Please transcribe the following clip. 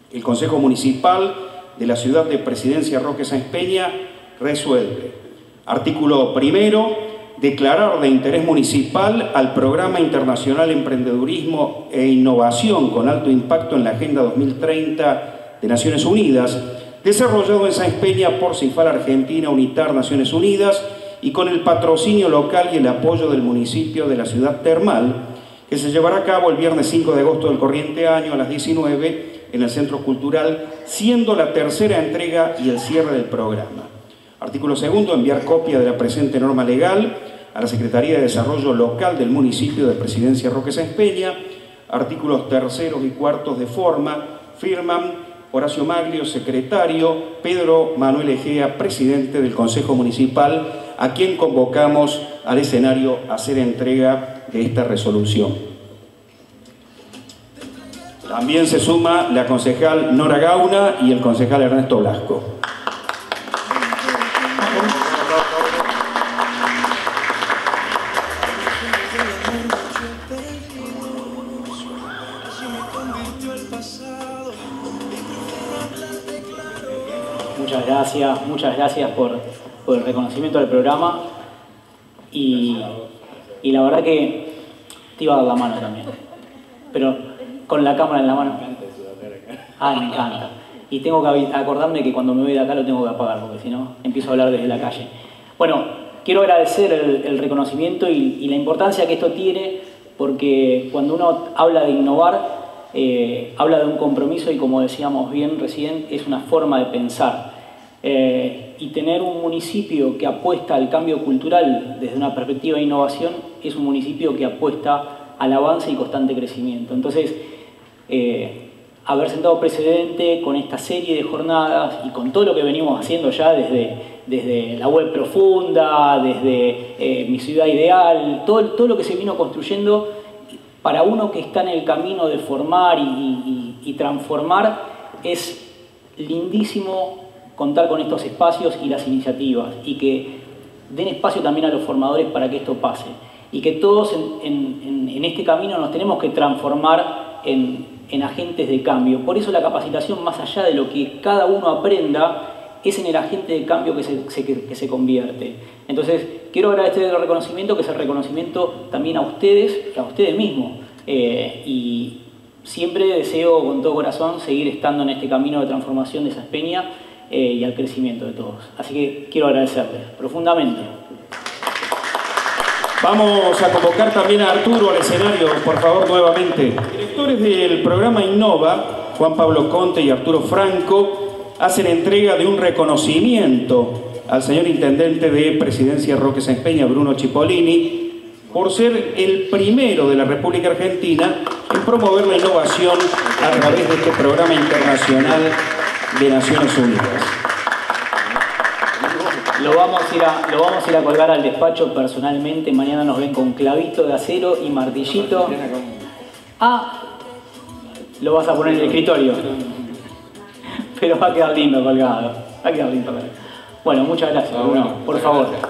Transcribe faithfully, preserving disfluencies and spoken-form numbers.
El Consejo Municipal de la ciudad de Presidencia Roque Sáenz Peña resuelve. Artículo primero, declarar de interés municipal al Programa Internacional Emprendedurismo e Innovación con alto impacto en la Agenda dos mil treinta de Naciones Unidas, desarrollado en Sáenz Peña por CIFAL Argentina, UNITAR, Naciones Unidas, y con el patrocinio local y el apoyo del municipio de la ciudad termal, que se llevará a cabo el viernes cinco de agosto del corriente año a las diecinueve en el Centro Cultural, siendo la tercera entrega y el cierre del programa. Artículo segundo, enviar copia de la presente norma legal a la Secretaría de Desarrollo Local del municipio de Presidencia Roque Sáenz Peña. Artículos terceros y cuartos de forma, firman Horacio Maglio, secretario, Pedro Manuel Egea, presidente del Consejo Municipal, a quien convocamos al escenario a hacer entrega de esta resolución. También se suma la concejal Nora Gauna y el concejal Ernesto Blasco. Muchas gracias, muchas gracias por, por el reconocimiento del programa y, y la verdad que te iba a dar la mano también, pero con la cámara en la mano. Ah, me encanta. Y tengo que acordarme que cuando me voy de acá lo tengo que apagar, porque si no empiezo a hablar desde la calle. Bueno, quiero agradecer el, el reconocimiento y, y la importancia que esto tiene, porque cuando uno habla de innovar, eh, habla de un compromiso y, como decíamos bien recién, es una forma de pensar. Eh, y tener un municipio que apuesta al cambio cultural desde una perspectiva de innovación es un municipio que apuesta al avance y constante crecimiento. Entonces, eh, haber sentado precedente con esta serie de jornadas y con todo lo que venimos haciendo ya desde, desde la web profunda, desde eh, mi ciudad ideal, todo, todo lo que se vino construyendo para uno que está en el camino de formar y, y, y transformar, es lindísimo contar con estos espacios y las iniciativas, y que den espacio también a los formadores para que esto pase, y que todos en, en, en este camino nos tenemos que transformar en, en agentes de cambio. Por eso la capacitación, más allá de lo que cada uno aprenda, es en el agente de cambio que se, se, que se convierte. Entonces, quiero agradecer el reconocimiento, que es el reconocimiento también a ustedes, a ustedes mismos, eh, y siempre deseo con todo corazón seguir estando en este camino de transformación de Sáenz Peña, Eh, y al crecimiento de todos. Así que quiero agradecerles profundamente. Vamos a convocar también a Arturo al escenario, por favor, nuevamente. Directores del programa Innova, Juan Pablo Conte y Arturo Franco, hacen entrega de un reconocimiento al señor Intendente de Presidencia Roque Sáenz Peña, Bruno Cipollini, por ser el primero de la República Argentina en promover la innovación a través de este programa internacional de Naciones Unidas. Lo vamos, a ir a, lo vamos a ir a colgar al despacho personalmente. Mañana nos ven con clavito de acero y martillito. Ah, lo vas a poner en el escritorio. Pero va a quedar lindo colgado. Va a quedar lindo. Bueno, muchas gracias, Bruno. Por favor.